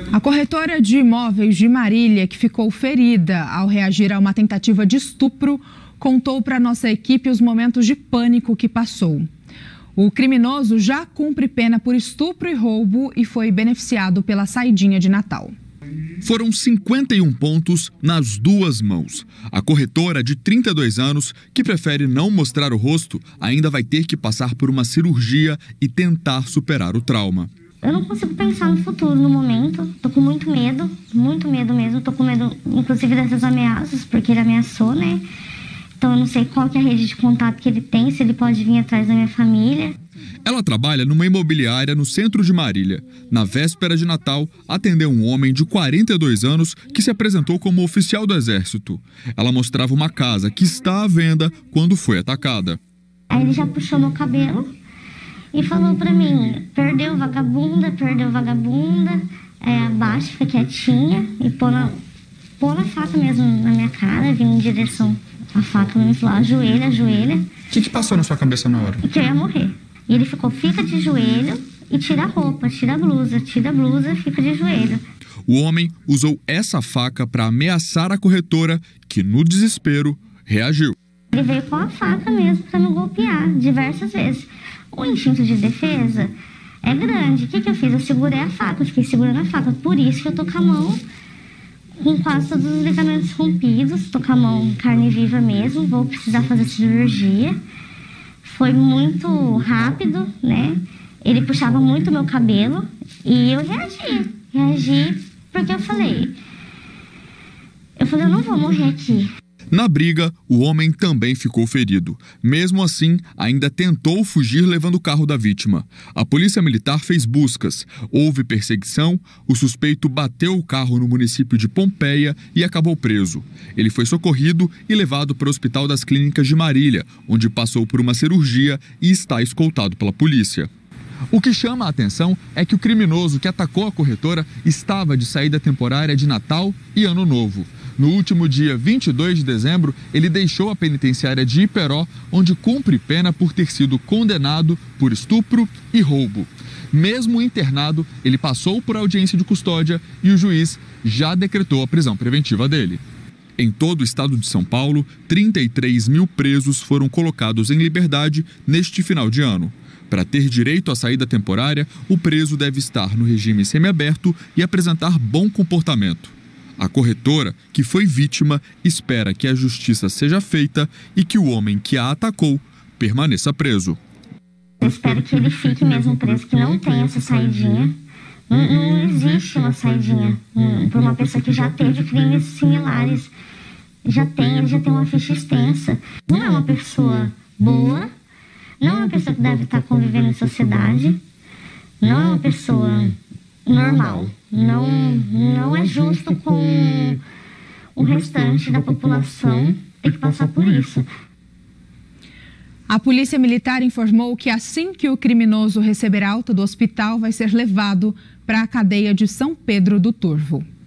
A corretora de imóveis de Marília, que ficou ferida ao reagir a uma tentativa de estupro, contou para nossa equipe os momentos de pânico que passou. O criminoso já cumpre pena por estupro e roubo e foi beneficiado pela saidinha de Natal. Foram 51 pontos nas duas mãos. A corretora de 32 anos, que prefere não mostrar o rosto, ainda vai ter que passar por uma cirurgia e tentar superar o trauma. Eu não consigo pensar no futuro no momento. Tô com muito medo mesmo. Tô com medo, inclusive, dessas ameaças, porque ele ameaçou, né? Então eu não sei qual que é a rede de contato que ele tem, se ele pode vir atrás da minha família. Ela trabalha numa imobiliária no centro de Marília. Na véspera de Natal, atendeu um homem de 42 anos que se apresentou como oficial do Exército. Ela mostrava uma casa que está à venda quando foi atacada. Aí ele já puxou meu cabelo e falou pra mim: perdeu vagabunda, abaixa, fica quietinha, e pôr na faca mesmo na minha cara, vindo em direção à faca mesmo, lá, ajoelha. O que passou na sua cabeça na hora? Que eu ia morrer. E ele ficou: fica de joelho e tira a roupa, tira a blusa, fica de joelho. O homem usou essa faca para ameaçar a corretora, que no desespero reagiu. Ele veio com a faca mesmo para me golpear diversas vezes. O instinto de defesa é grande. O que eu fiz? Eu segurei a faca, eu fiquei segurando a faca. Por isso que eu tô com a mão com quase todos os ligamentos rompidos. Tô com a mão carne viva mesmo, vou precisar fazer cirurgia. Foi muito rápido, né? Ele puxava muito meu cabelo e eu reagi porque eu falei, eu não vou morrer aqui. Na briga, o homem também ficou ferido. Mesmo assim, ainda tentou fugir levando o carro da vítima. A polícia militar fez buscas. Houve perseguição, o suspeito bateu o carro no município de Pompeia e acabou preso. Ele foi socorrido e levado para o Hospital das Clínicas de Marília, onde passou por uma cirurgia e está escoltado pela polícia. O que chama a atenção é que o criminoso que atacou a corretora estava de saída temporária de Natal e Ano Novo. No último dia 22 de dezembro, ele deixou a penitenciária de Iperó, onde cumpre pena por ter sido condenado por estupro e roubo. Mesmo internado, ele passou por audiência de custódia e o juiz já decretou a prisão preventiva dele. Em todo o estado de São Paulo, 33 mil presos foram colocados em liberdade neste final de ano. Para ter direito à saída temporária, o preso deve estar no regime semiaberto e apresentar bom comportamento. A corretora, que foi vítima, espera que a justiça seja feita e que o homem que a atacou permaneça preso. Eu espero que ele fique mesmo preso, que não tenha essa saidinha. Não existe uma saidinha para uma pessoa que já teve crimes similares. Ele já tem uma ficha extensa. Não é uma pessoa boa, não é uma pessoa que deve estar convivendo em sociedade, não é uma pessoa normal. Não é justo com o restante da população ter que passar por isso. A Polícia Militar informou que assim que o criminoso receber alta do hospital, vai ser levado para a cadeia de São Pedro do Turvo.